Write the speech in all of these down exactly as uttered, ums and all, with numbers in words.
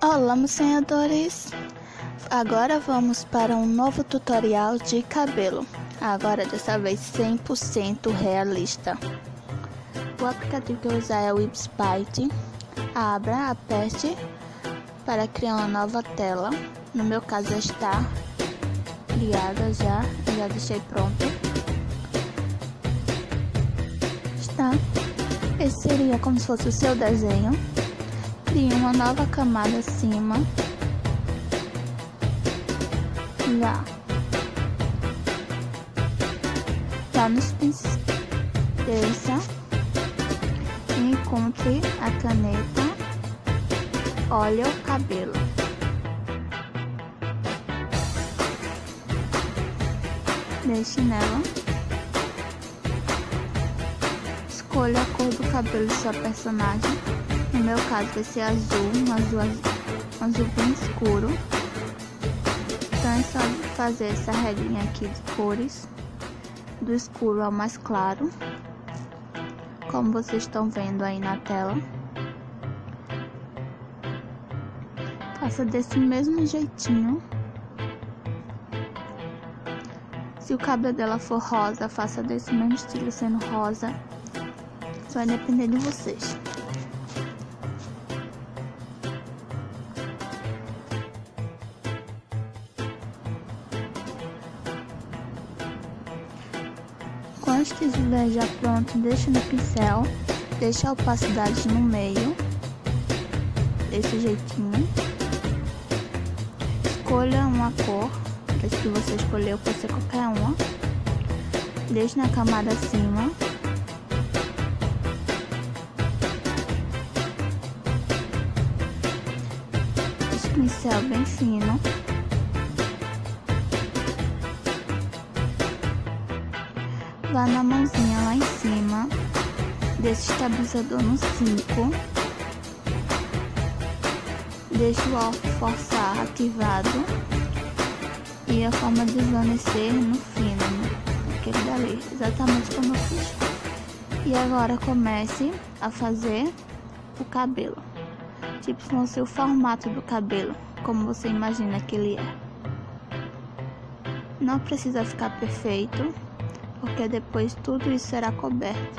Olá, meus sonhadores! Agora vamos para um novo tutorial de cabelo. Agora dessa vez cem por cento realista. O aplicativo que eu vou usar é o Whipspite. Abra, aperte para criar uma nova tela. No meu caso já está criada já, eu já deixei pronto. Está. Esse seria como se fosse o seu desenho. Crie uma nova camada acima. Lá. Lá nos pincéis. Desça. Encontre a caneta. Olha o cabelo. Deixe nela. Escolha a cor do cabelo de sua personagem. No meu caso vai ser azul, um azul, um azul bem escuro. Então é só fazer essa regrinha aqui de cores, do escuro ao mais claro, como vocês estão vendo aí na tela. Faça desse mesmo jeitinho. Se o cabelo dela for rosa, faça desse mesmo estilo sendo rosa. Isso vai depender de vocês. Quando estiver já pronto, deixa no pincel, deixa a opacidade no meio, desse jeitinho. Escolha uma cor, esse que você escolheu pode ser qualquer uma. Deixe na camada acima. Esse pincel bem fino. Vá na mãozinha lá em cima, desse estabilizador no cinco, deixa o alvo forçar ativado e a forma de desvanecer no fino, aquele dali, exatamente como eu fiz. E agora comece a fazer o cabelo, tipo se fosse o formato do cabelo, como você imagina que ele é. Não precisa ficar perfeito, porque depois tudo isso será coberto.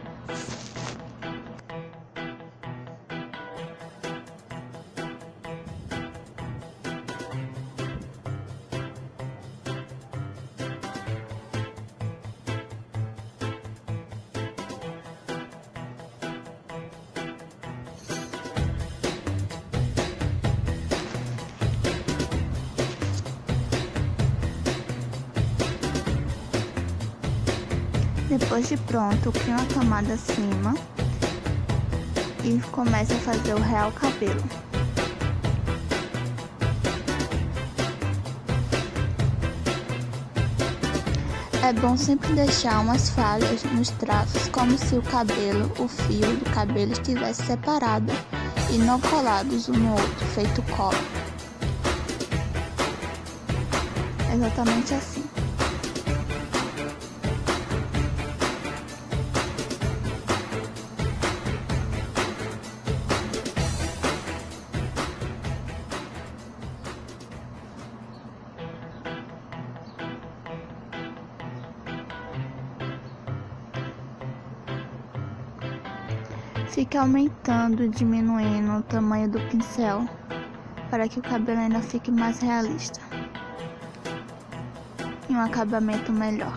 Depois de pronto, crie uma camada acima e comece a fazer o real cabelo. É bom sempre deixar umas falhas nos traços, como se o cabelo, o fio do cabelo estivesse separado e não colados um no outro, feito cola. Exatamente assim. Fique aumentando e diminuindo o tamanho do pincel para que o cabelo ainda fique mais realista e um acabamento melhor.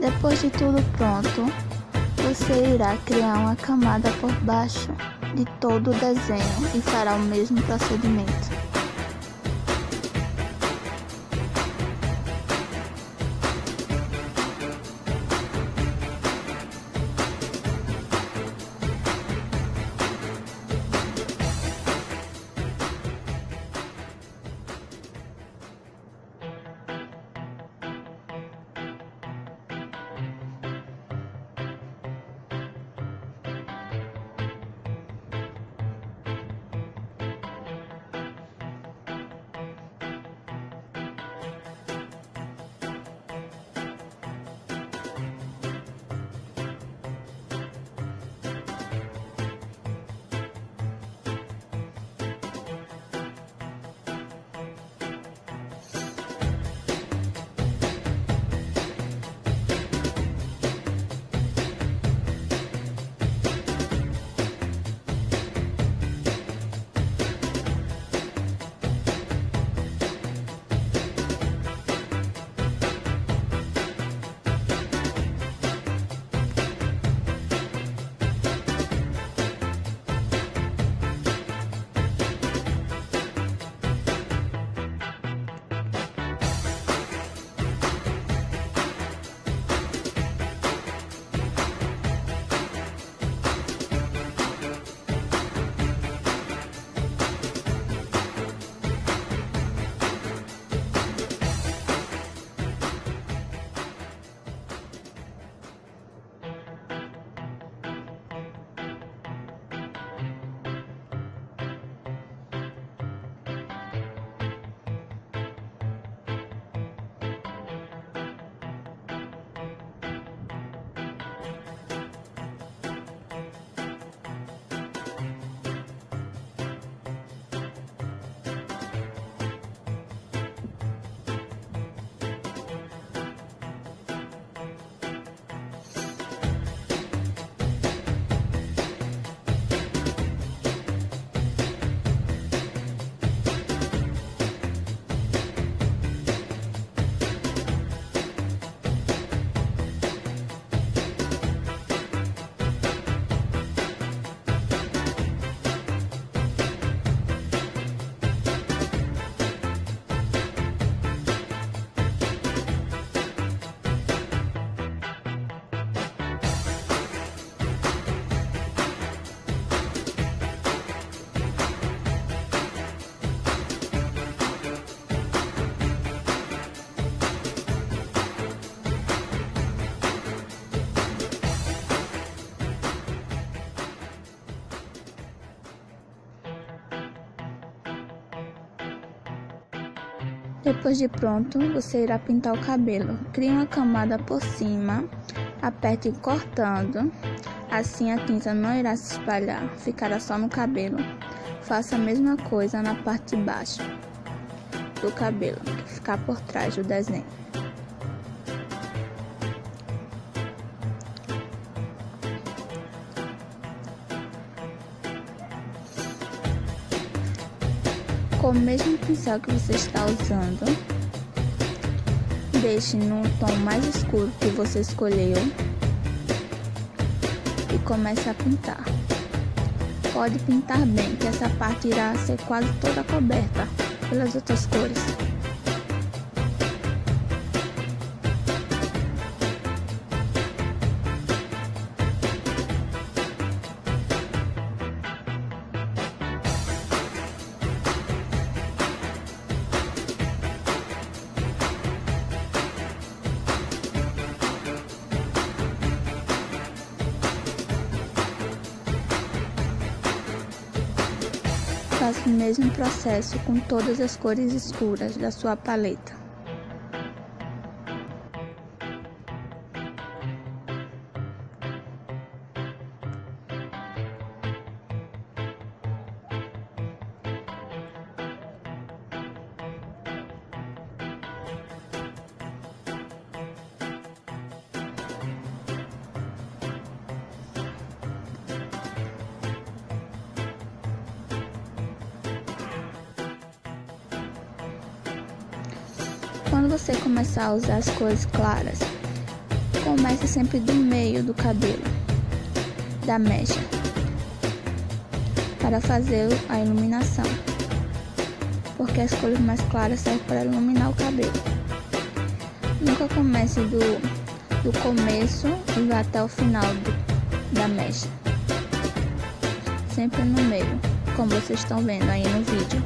Depois de tudo pronto, você irá criar uma camada por baixo de todo o desenho e fará o mesmo procedimento. Depois de pronto, você irá pintar o cabelo. Crie uma camada por cima, aperte cortando, assim a tinta não irá se espalhar, ficará só no cabelo. Faça a mesma coisa na parte de baixo do cabelo, que ficar por trás do desenho. Com o mesmo pincel que você está usando, deixe no tom mais escuro que você escolheu e comece a pintar. Pode pintar bem, que essa parte irá ser quase toda coberta pelas outras cores. Faça o mesmo processo com todas as cores escuras da sua paleta. Quando você começar a usar as cores claras, com comece sempre do meio do cabelo, da mecha, para fazer a iluminação, porque as cores mais claras servem para iluminar o cabelo. Nunca comece do, do começo e vá até o final do, da mecha, sempre no meio, como vocês estão vendo aí no vídeo.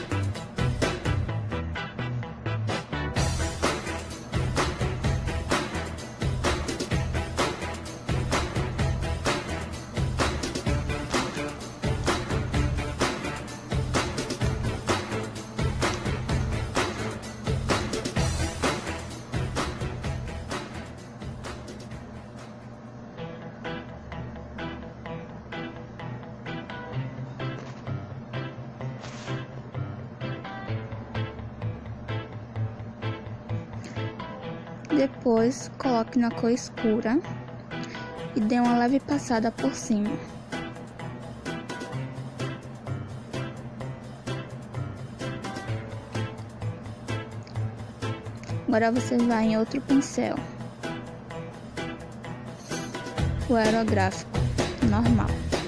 Depois, coloque na cor escura e dê uma leve passada por cima. Agora você vai em outro pincel, o aerográfico normal.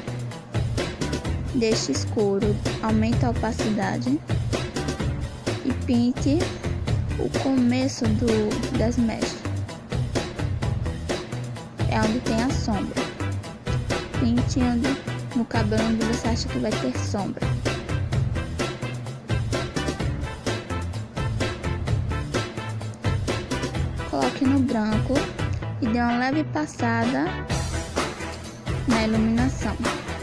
Deixe escuro, aumente a opacidade e pinte o começo do, das mechas, é onde tem a sombra. Pinte onde, no cabelo onde você acha que vai ter sombra. Coloque no branco e dê uma leve passada na iluminação.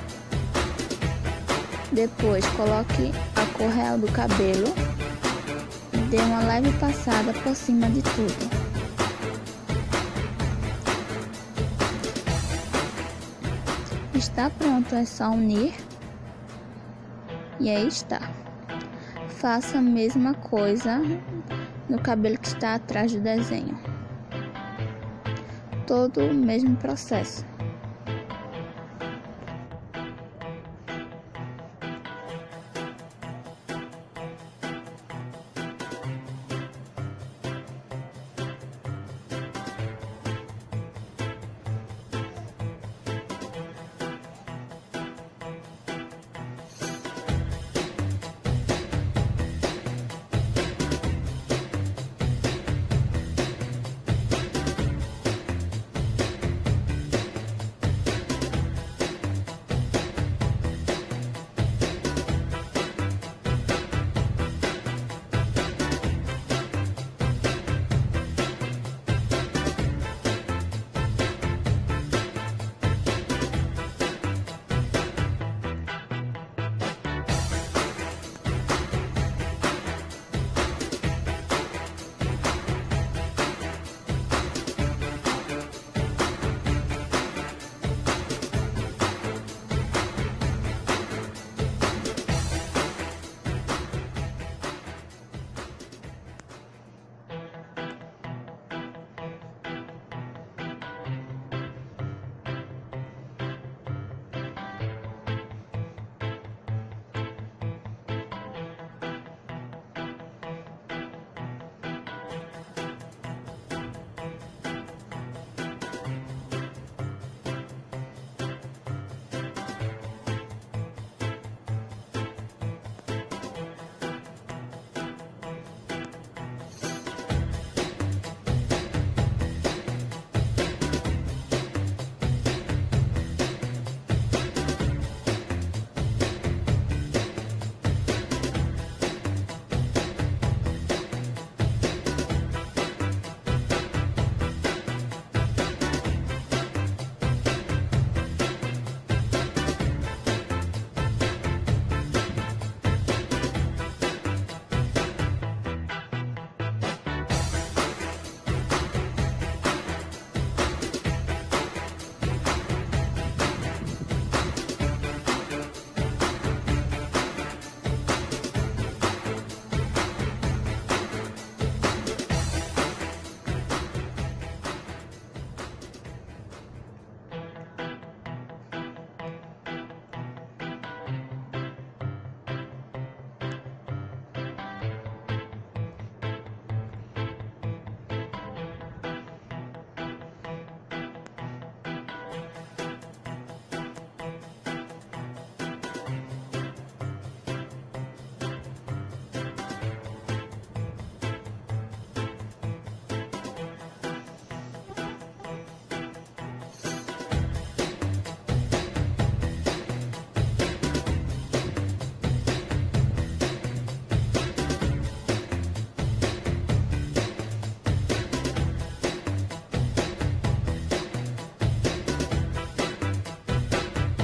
Depois coloque a cor real do cabelo. Dê uma leve passada por cima de tudo. Está pronto, é só unir. E aí está. Faça a mesma coisa no cabelo que está atrás do desenho. Todo o mesmo processo.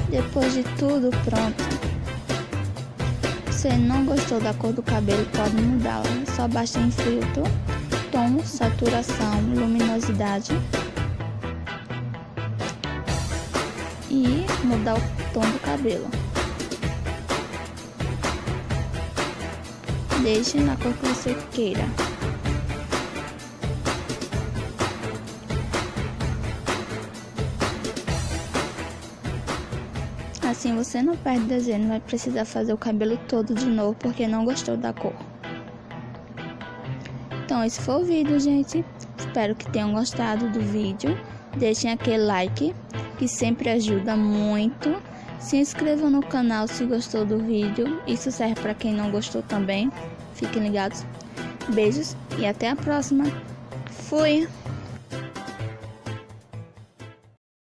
Depois de tudo pronto, se não gostou da cor do cabelo, pode mudá-la. Só basta em filtro, tom, saturação, luminosidade e mudar o tom do cabelo. Deixe na cor que você queira. Assim você não perde desenho, não vai precisar fazer o cabelo todo de novo porque não gostou da cor. Então esse foi o vídeo, gente. Espero que tenham gostado do vídeo. Deixem aquele like, que sempre ajuda muito. Se inscrevam no canal se gostou do vídeo. Isso serve para quem não gostou também. Fiquem ligados. Beijos e até a próxima. Fui!